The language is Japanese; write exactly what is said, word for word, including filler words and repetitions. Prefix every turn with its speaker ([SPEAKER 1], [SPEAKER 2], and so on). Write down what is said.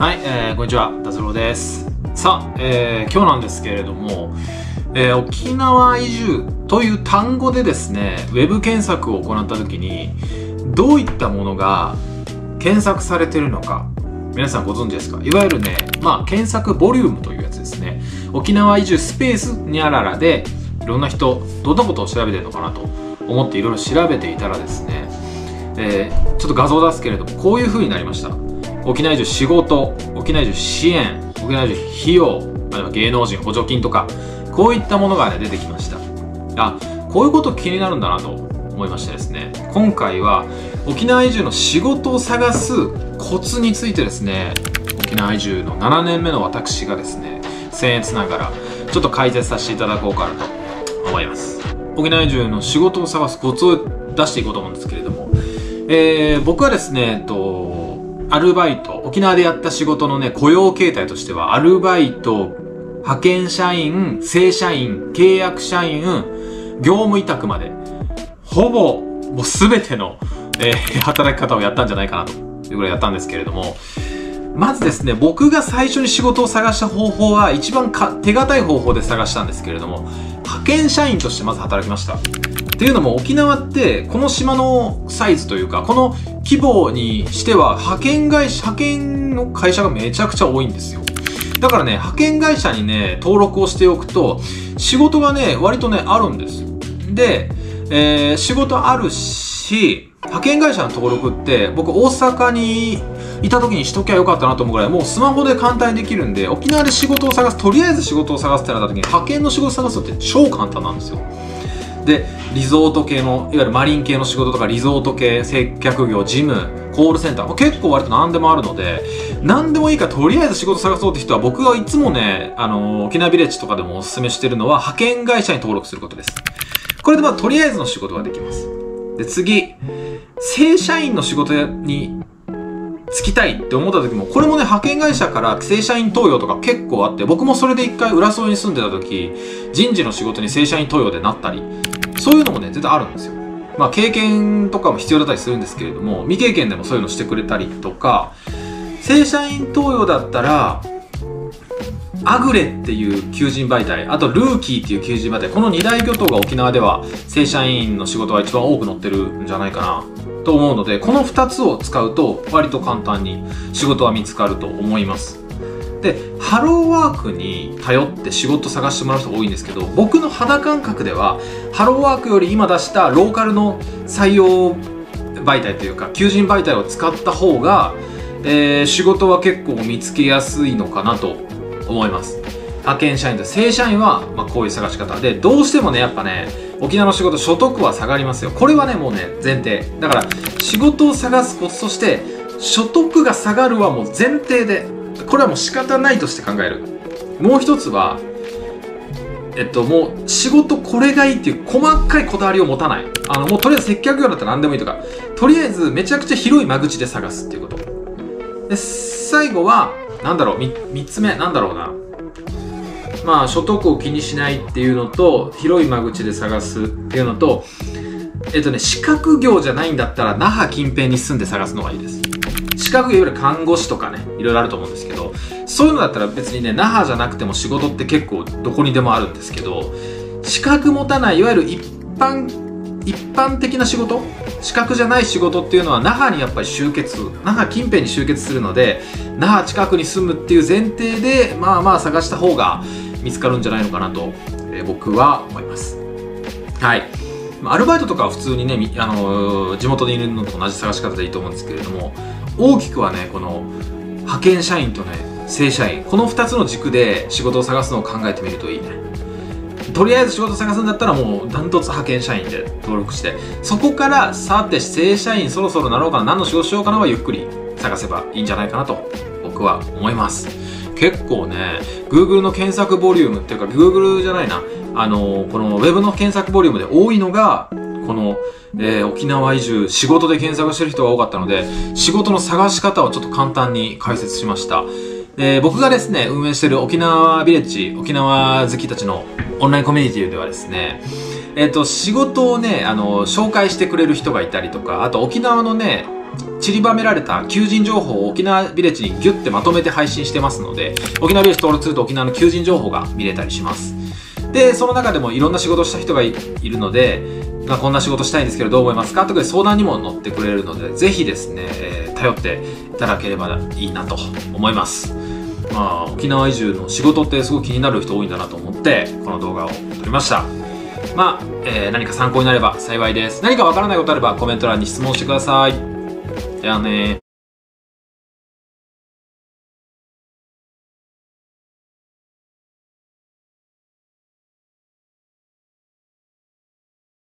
[SPEAKER 1] はい、えー、こんにちは、達郎です。さあ、えー、今日なんですけれども、えー、沖縄移住という単語でですね、ウェブ検索を行った時に、どういったものが検索されているのか、皆さんご存知ですか？いわゆるね、まあ、検索ボリュームというやつですね。沖縄移住スペースにゃららで、いろんな人、どんなことを調べてるのかなと思っていろいろ調べていたらですね、えー、ちょっと画像を出すけれども、こういう風になりました。沖縄移住仕事、沖縄移住支援、沖縄移住費用、あるいは芸能人補助金とか、こういったものが、ね、出てきました。あ、こういうこと気になるんだなと思いましてですね、今回は沖縄移住の仕事を探すコツについてですね、沖縄移住のななねんめの私がですね、僭越ながらちょっと解説させていただこうかなと思います。沖縄移住の仕事を探すコツを出していこうと思うんですけれども、えー、僕はですね、えっとアルバイト、沖縄でやった仕事のね、雇用形態としては、アルバイト、派遣社員、正社員、契約社員、業務委託まで、ほぼ、もうすべての、えー、働き方をやったんじゃないかなというぐらいやったんですけれども、まずですね、僕が最初に仕事を探した方法は、一番か手堅い方法で探したんですけれども、派遣社員としてまず働きました。っていうのも沖縄ってこの島のサイズというかこの規模にしては派遣会社、派遣の会社がめちゃくちゃ多いんですよ。だからね、派遣会社にね、登録をしておくと仕事がね、割とね、あるんです。で、えー、仕事あるし、派遣会社の登録って僕大阪にいた時にしときゃよかったなと思うぐらいもうスマホで簡単にできるんで、沖縄で仕事を探す、とりあえず仕事を探すってなった時に派遣の仕事を探すのって超簡単なんですよ。で、リゾート系の、いわゆるマリン系の仕事とか、リゾート系、接客業、事務、コールセンター、もう結構割と何でもあるので、何でもいいからとりあえず仕事探そうって人は、僕はいつもね、あの、沖縄ビレッジとかでもお勧めしてるのは、派遣会社に登録することです。これでまあ、とりあえずの仕事ができます。で、次、正社員の仕事に就きたいって思った時も、これもね、派遣会社から正社員登用とか結構あって、僕もそれで一回浦添に住んでた時、人事の仕事に正社員登用でなったり、そういうのもね、絶対あるんですよ。まあ、経験とかも必要だったりするんですけれども、未経験でもそういうのしてくれたりとか、正社員登用だったら、アグレっていう求人媒体、あとルーキーっていう求人媒体、この二大巨頭が沖縄では正社員の仕事が一番多く載ってるんじゃないかなと思うので、この二つを使うと割と簡単に仕事は見つかると思います。で、ハローワークに頼って仕事探してもらう人が多いんですけど、僕の肌感覚ではハローワークより今出したローカルの採用媒体というか求人媒体を使った方が、えー、仕事は結構見つけやすいのかなと思います。派遣社員と正社員は、まあ、こういう探し方で、どうしてもね、やっぱね、沖縄の仕事所得は下がりますよ。これはね、もうね、前提だから、仕事を探すコツとして所得が下がるはもう前提で、これはもう仕方ないとして考える。もう一つは、えっと、もう仕事これがいいっていう細かいこだわりを持たない。あの、もうとりあえず接客業だったら何でもいいとか、とりあえずめちゃくちゃ広い間口で探すっていうこと。で、最後は、なんだろう、み三つ目、なんだろうな。まあ、所得を気にしないっていうのと、広い間口で探すっていうのと、えっとね、資格業じゃないんだったら、那覇近辺に住んで探すのがいいです。資格業より看護師とかね、いろいろあると思うんですけど、そういうのだったら別にね、那覇じゃなくても仕事って結構どこにでもあるんですけど、資格持たない、いわゆる一般、一般的な仕事、資格じゃない仕事っていうのは那覇にやっぱり集結、那覇近辺に集結するので、那覇近くに住むっていう前提で、まあまあ探した方が見つかるんじゃないのかなと、えー、僕は思います。はい。アルバイトとかは普通にね、あのー、地元にいるのと同じ探し方でいいと思うんですけれども、大きくはね、この派遣社員とね、正社員、このふたつの軸で仕事を探すのを考えてみるといいね。とりあえず仕事を探すんだったらもうダントツ派遣社員で登録して、そこからさて正社員そろそろなろうかな、何の仕事しようかなはゆっくり探せばいいんじゃないかなと僕は思います。結構ね、Google の検索ボリュームっていうか Google じゃないな、あのー、この Web の検索ボリュームで多いのがこの、えー、沖縄移住仕事で検索してる人が多かったので、仕事の探し方をちょっと簡単に解説しました。えー、僕がですね運営している沖縄ビレッジ、沖縄好きたちのオンラインコミュニティではですね、えっと仕事をね、あの紹介してくれる人がいたりとか、あと沖縄のね散りばめられた求人情報を沖縄ビレッジにギュッてまとめて配信してますので、沖縄ビレッジ登録すると沖縄の求人情報が見れたりします。で、その中でもいろんな仕事をした人が い, いるので、まあ、こんな仕事したいんですけどどう思いますかとか相談にも乗ってくれるので、ぜひですね、えー、頼っていただければいいなと思います。まあ、沖縄移住の仕事ってすごく気になる人多いんだなと思ってこの動画を撮りました。まあ、えー、何か参考になれば幸いです。何かわからないことあればコメント欄に質問してください。じゃあね。